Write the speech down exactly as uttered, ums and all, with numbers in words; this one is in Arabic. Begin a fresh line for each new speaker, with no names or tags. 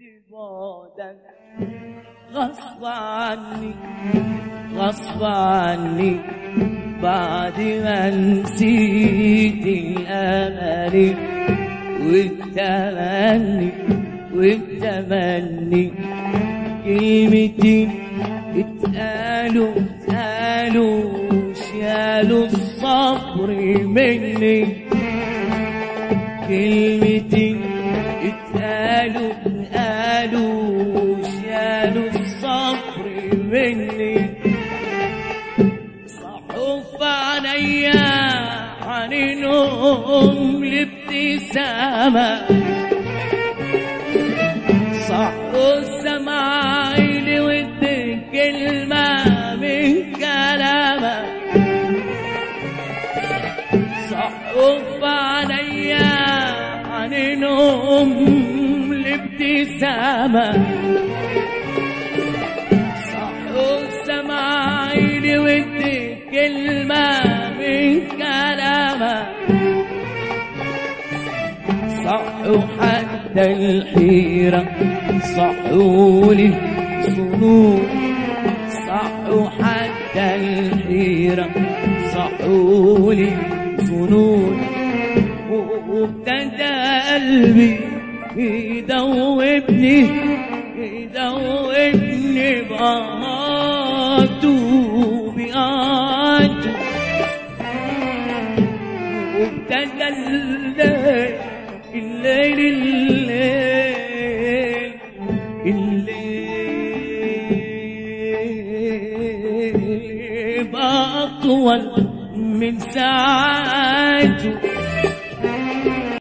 بعدك غصب عني غصب عني بعد ما نسيت الأمل والتمني والتمني كلمتين اتقالوا اتقالوا شالوا الصبر مني كلمتين اتقالوا اتقالوا شالوا الصبر مني صحوا في عينيا حنينهم لابتسامة صحوا السماعيل ودي كلمة من كلامك صحوا في عينيا حنينهم لابتسامة صحوا السماعيل ودي كلمة من كلامك صحوا حتى الحيرة صحوا لي صنوع صحوا حتى الحيرة صحوا لي صنوع وابتدى قلبي يدوبني يدوبني بقاته بقاته وابتدى الليل